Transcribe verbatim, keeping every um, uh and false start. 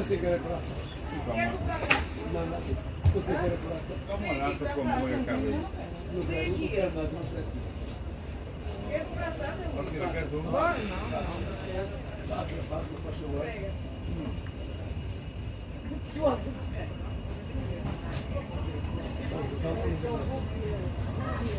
Você quer coração? Quer o coração? Não, não. Você quer coração? Dá uma olhada como é a cabeça. Não quero, não quero nada, não oferece nada. Quer o coração, seu Você quer um? Não, não. Passa, faz, não faz favor. Pega. Vamos jogar o